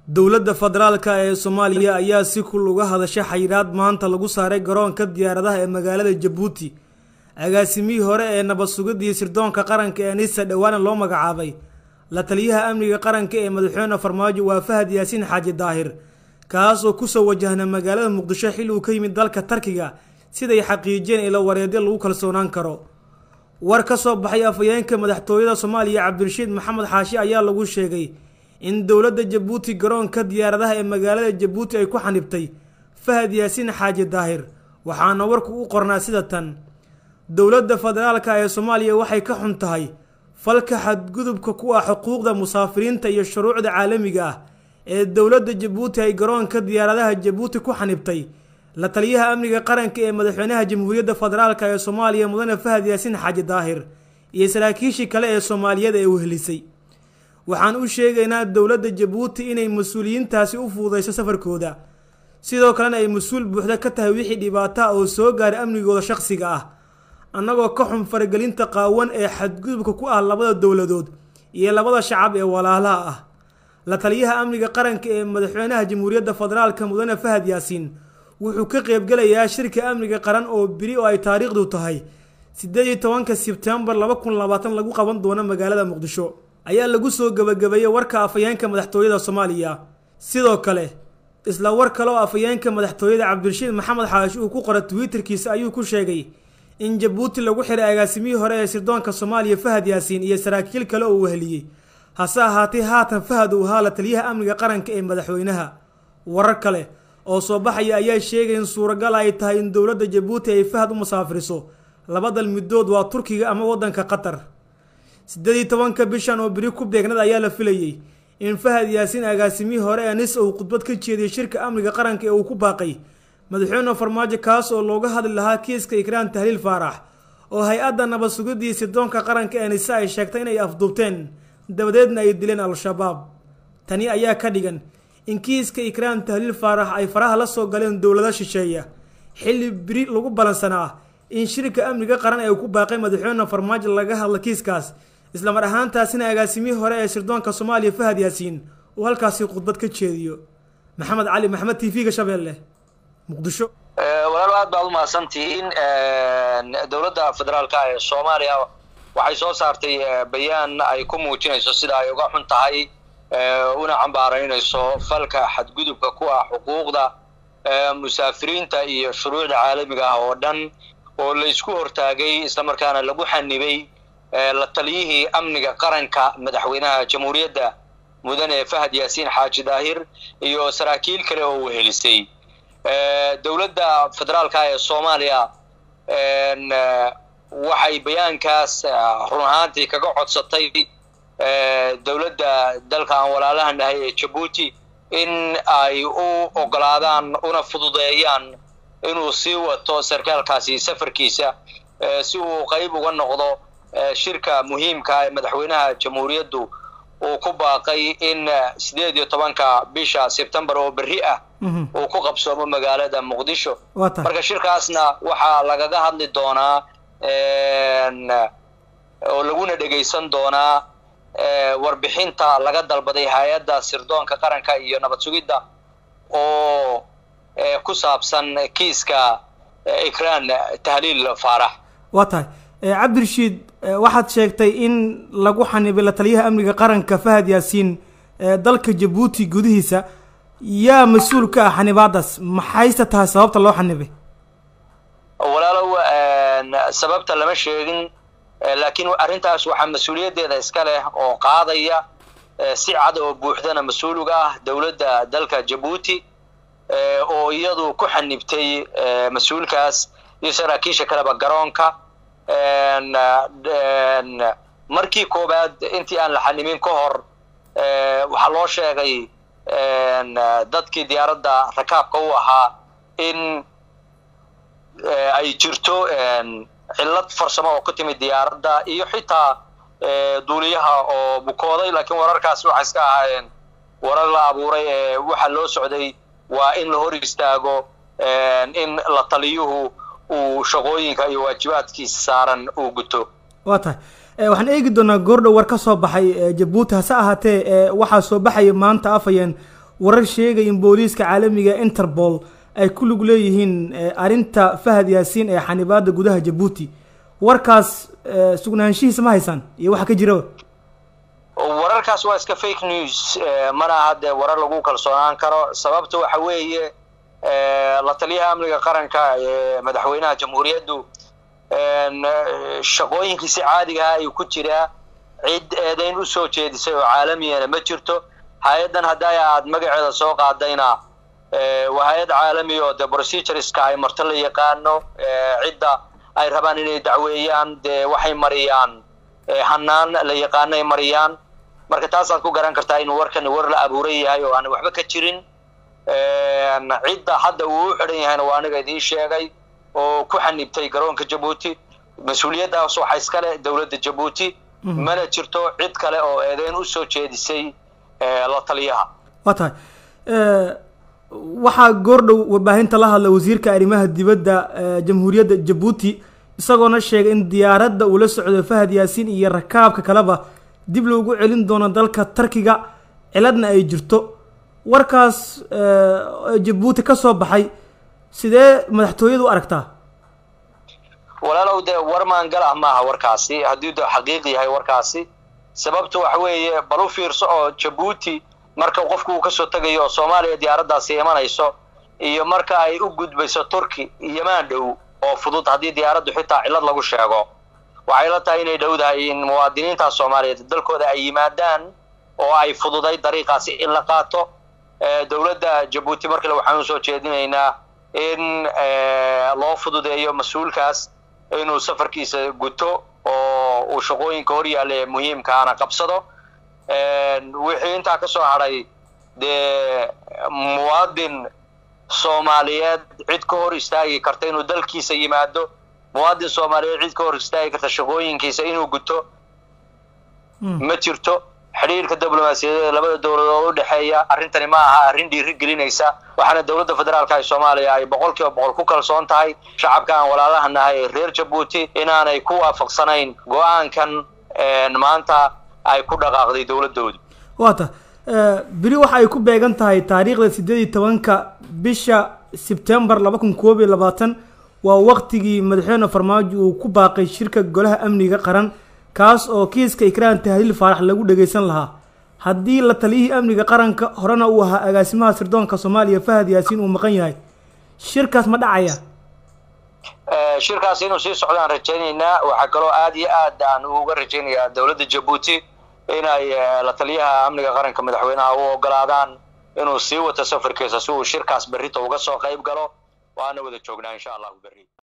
dowladda federaalka ee Soomaaliya ayaa si kul uga hadashay xayiraad maanta lagu saaray garoonka diyaaradaha ee magaalada Djibouti. agaasimihii hore ee nabad sugidii sirdoonka qaranka ee NISA dhawaan loo magacaabay la taliyaha amniga qaranka ee madaxweyne Farmaajo waa Fahad Yaasiin Xaaji Daahir kaas oo ku soo wajahna magaalada Muqdisho xil uu ka yimid dalka Turkiga siday xaqiijeen ila wareedyo lagu kalsoonaan karo. war ka soo baxay afayeenka madaxtooyada Soomaaliya Cabdirashiid Maxamed Xaashi ayaa lagu sheegay in dowladda Djibouti garoonka diyaaradaha ee magaalada Djibouti ay ku xanibtay Fahad Yaasiin Xaaji Daahir waxaana warku u qornaa sida tan: dowladda federaalka ee Soomaaliya waxay ka xun tahay falka xadgudubka ku ah xuquuqda musaafiriinta iyo shuruucda caalamiga ah ee dowladda Djibouti ay garoonka diyaaradaha Djibouti ku xanibtay la taliyaha amniga qaranka ee madaxweynaha jamhuuriyadda federaalka ee Soomaaliya mudane Fahad Yaasiin Xaaji Daahir iyo saraakiishii kale ee Soomaaliyeed ee wehelisay. waxaan u sheegaynaa dowladda Djibouti inay mas'uuliyiintaasi u fududeyso safarkooda sidoo kalena ay mas'uul buuxda ka tahay wixii dhibaato oo soo gaaray amnigooda shakhsiga ah annagoo ka xun faragelinta qaawan ee xadgudubka ku ah labada dowladood iyo labada shacab ee walaalaha ah. la taliyaha amniga qaranka ee madaxweynaha jamhuuriyadda federaalka mudane Fahad Yaasiin wuxuu ka qaybgalayaa shirka amniga qaran oo biri oo ay taariikhdu tahay 18 Sebtembar 2020 lagu qaban doono magaalada Muqdisho ayaa lagu soo gabagabeeyay warka afayeenka madaxtooyada Soomaaliya. sidoo kale isla war kale oo afayeenka madaxtooyada Cabdirashiid Maxamed Xaashi uu ku qoray Twitterkiisa ayuu ku sheegay in Djibouti lagu xiray agaasimihii hore ee sirdoonka Soomaaliya Fahad Yaasiin iyo saraakiil kale oo weheliyay hase ahaatee haatan Fahad uu ahaa la taliyaha amniga qaranka ee madaxweynaha. warar kale oo soo baxaya ayaa sheegay in suuragal ay tahay in dowladda Djibouti ay Fahad u musaafiriso labada middood waa Turkiga ama wadanka Qatar. 18 bishan oo biri ku beegnada ayaa la filayay in Fahad Yaasiin agaasimihii hore ee NISA uu khudbad ka jeediyay shirka amniga qaranka ee uu ku baaqay madaxweyne Farmaajo kaas oo looga hadli lahaa kiiska Ikraan Tahliil Faarax oo hay'adda nabad sugidii sirdoonka qaranka ee NISA ay sheegtay inay afduubteen dabadeedna ay dileen al-shabaab. tani ayaa ka dhigan in kiiska Ikraan Tahliil Faarax ay faraha la soo galeen dowladda shisheeye xilli biri lagu balansanaa in shirka amniga qaran ee uu ku baaqay madaxweyne Farmaajo laga hadlo kiiskaas isla mar ahaantaasina agaasimihii hore ee sirdoonka Soomaaliya Fahad Yaasiin oo halkaasi khudbad ka jeediyo. maxamed cali maxamed TV-ga Shabeelle Muqdisho. walaal aad baad u mahadsantihiin. dowladda federaalka ee Soomaaliya waxay soo saartay bayaan ay ku muujinayso sida ay uga xun tahay una cambaaraynayso falka xadgudubka ku ah xuquuqda musaafiriinta iyo shuruucda caalamiga ah oo dhan oo la isku hortaagay isla markaana lagu xanibay la taliyihii amniga qaranka madaxweynaha jamhuuriyadda mudane Fahad Yaasiin Xaaji Daahir iyo saraakiil kale oo wehelisay. dowladda federaalka ee Soomaaliya waxay bayaankaas run ahaantii kaga codsatay dowladda dalka aan walaalaha nahay ee Djibouti in ay u ogolaadaan una fududeeyaan inuu sii wato sarkaalkaasi safarkiisa si uu qayb uga noqdo shirka muhiimka ee madaxweynaha jamhuuriyaddu uu ku baaqay in 18 bisha Sebtembar oo bari ah uu ku qabsoomo magaalada Muqdisho. marka shirkaasna waxaa lagaga hadli doonaa oo laguna dhageysan doonaa warbixinta laga dalbaday hay'adda sirdoonka qaranka iyo nabad sugidda oo ku saabsan kiiska Ikraan Tahliil Faarax. waatahay Cabdirashiid waxaad sheegtay in lagu xanibay la taliyaha amniga qaranka Fahad Yaasiin dalka Djibouti gudihiisa yaa mas'uul ka ah xanibaadaas maxay tahay sababta loo xanibay? walaalow sababta lama sheegin laakiin arrintaas waxa mas'uuliyadeeda iska leh oo qaadaya si cad oo buuxdana mas'uul uga ah dowladda dalka Djibouti oo iyadu ku xanibtay mas'uulkaas iyo saraakiisha kaleba garoonka. markii koobaad intii aan la xanimin ka hor waxaa loo sheegay dadkii diyaaradda rakaabka u ahaa in ay jirto cillad farsamo oo ku timid diyaaradda iyo xitaa duuliyaha oo bukooday laakiin wararkaas waxay iska ahaayeen warar la abuuray waxa loo socday waa in la hor istaago in la taliyuhu uu shaqooyinka iyo waajibaadkiisa saaran uu guto. waatahay waxaan eegi doonaa goordhow war ka soo baxay Djibouti hase ahaatee waxaa soo baxay maanta afayeen warar sheegay in booliiska caalamiga Interpol ay ku lug leeyihiin arinta Fahad Yaasiin ee xanibaada gudaha Djibouti warkaas sugnaanshihiisa ma haysan iyo waxa ka jira wararkaas waa iska fake news mana hadda warar lagu kalsoonaan karo sababta waxa weeye la taliyaha amniga qaranka ee madaxweynaha jamhuuriyaddu shaqooyinkiisa caadiga ah ay ku jira cid eedayn u soo jeedisay oo caalamiyeena ma jirto hay'adan haday aad magaceeda soo qaadayna waa hay'ad caalami oo de procedureska ay marto la yaqaano cidda ay rabaan inay dacweeyaan de waxay mariyaan hanaan la yaqaanay mariyaan marka taas aad ku garan kartaa in warkan war la abuuray yahay oo aan waxba ka jirin cidda hadda uu xiran yahay waa aniga idin sheegay oo ku xanibtay garoonka Djibouti mas'uuliyadaas waxa iska leh dawladda Djibouti mana jirto cid kale oo eedayn u soo jeedisay la taliyaha wata waxa goordhow warbaahinta la hadlay wasiirka arrimaha dibadda jamhuuriyadda Djibouti isagoona sheegay in diyaaradda uu la socdo Fahad Yaasiin iyo rakaabka kaleba dib loogu celin doono dalka Turkiga ciladna ay jirto warkaas Djibouti ka soo baxay sidee madaxtooyadu aragtaa walaalow de warmaan gal ah maaha warkaasi haddii uu xaqiiqi yahay warkaasi sababtu waxa weeye bal u fiirso oo Djibouti marka qofku uu ka soo tagayo Soomaaliya diyaaraddaasi imanayso iyo marka ay u gudbayso Turki Yemen dhow oo fudud haddii diyaaraddu xitaa cilad lagu sheego waxay la tahay inay dhowdahay in muwaadiniinta Soomaaliyeed dalkooda ay yimaadaan oo ay fududay dariiqaasi in la qaato dawladda Djibouti markale waxaan soo jeedinaynaa in loo fududeeyo mas'uulkaas inuu safarkiisa guto oo uu shaqooyinka hor yaale muhiimka ah qabsado wixii inta ka soo haray de muwaadin Soomaaliyeed cid ka hor istaagi karta inuu dalkiisa yimaado muwaadin Soomaaliyeed cid ka hor istaagi karta shaqooyinkiisa inuu guto ma jirto xiriirka diblomaasiyadeed labada dawladood u dhaxeeya arintani ma aha arin dhiiri gelinaysa waxaana dawladda federaalka ee Soomaaliya ay 100% ku kalsoon tahay shacabka aan walaalahanahay reer Djibouti inaanay ku waafaqsanayn go'aankan maanta ay ku dhaqaaqday dawladoodu wata biri waxa ay ku beegan tahay taariikhda 18ka bisha September 2022 waa waqtigii madaxweyne Farmaajo uu ku baaqay shirka golaha amniga qaran kaas oo kiiska Ikraan Tahliil Faarax lagu dhageysan lahaa haddii la taliyihii amniga qaranka horena uu ahaa agaasimaha sirdoonka Soomaaliya Fahad Yaasiin uu maqan yahay shirkaas ma dhacaya shirkaas inuu sii socdaan rajaynaynaa waxa kaloo aad iyo aad aan uga rajaynayaa dawladda Djibouti inay la taliyaha amniga qaranka madaxweynaha u ogolaadaan inuu sii wato safarkiisa si uu shirkaas berrito uga soo qayb galo waana wada joognaa insha Allah berri